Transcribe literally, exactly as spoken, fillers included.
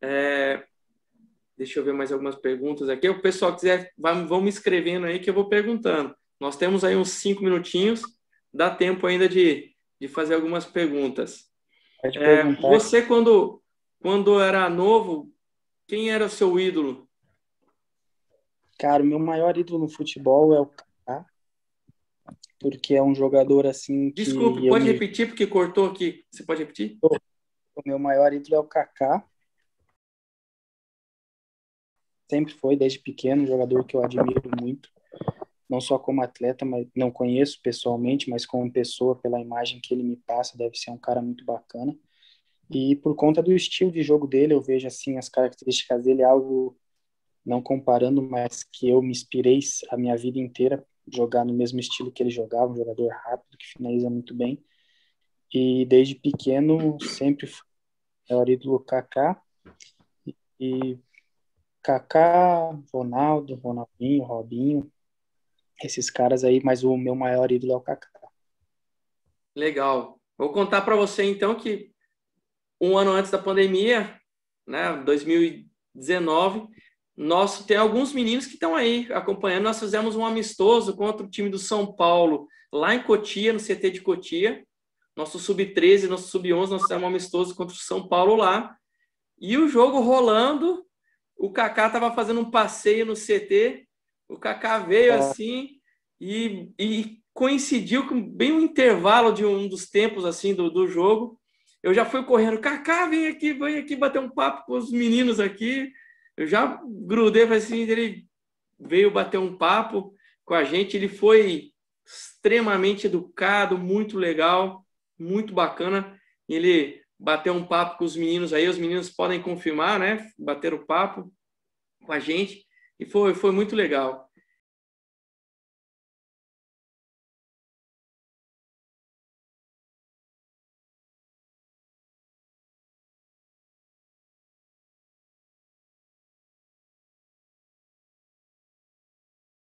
É, deixa eu ver mais algumas perguntas aqui. O pessoal quiser, vai, vão me escrevendo aí que eu vou perguntando. Nós temos aí uns cinco minutinhos, dá tempo ainda de, de fazer algumas perguntas. Pode É, perguntar. você, quando, quando era novo, quem era o seu ídolo? Cara, o meu maior ídolo no futebol é o Kaká, porque é um jogador assim Desculpe, que eu pode me... repetir porque cortou aqui. Você pode repetir? O meu maior ídolo é o Kaká, sempre foi desde pequeno, um jogador que eu admiro muito, não só como atleta, mas não conheço pessoalmente, mas como pessoa, pela imagem que ele me passa, deve ser um cara muito bacana. E por conta do estilo de jogo dele, eu vejo assim as características dele algo não comparando, mas que eu me inspirei a minha vida inteira jogar no mesmo estilo que ele jogava, um jogador rápido que finaliza muito bem. E desde pequeno sempre fui o maior ídolo Kaká e Kaká, Ronaldo, Ronaldinho, Robinho, esses caras aí, mas o meu maior ídolo é o Kaká. Legal. Vou contar para você então que um ano antes da pandemia, né, dois mil e dezenove, nós tem alguns meninos que estão aí acompanhando. Nós fizemos um amistoso contra o time do São Paulo, lá em Cotia, no C T de Cotia. Nosso sub treze, nosso sub onze, nós fizemos um amistoso contra o São Paulo lá. E o jogo rolando, o Kaká estava fazendo um passeio no C T. O Kaká veio Ah, assim e, e coincidiu com bem o intervalo de um dos tempos assim do, do jogo. Eu já fui correndo, Kaká, vem aqui, vem aqui bater um papo com os meninos aqui. Eu já grudei, assim, ele veio bater um papo com a gente. Ele foi extremamente educado, muito legal, muito bacana. Ele bateu um papo com os meninos aí, os meninos podem confirmar, né? Bateram papo com a gente e foi, foi muito legal.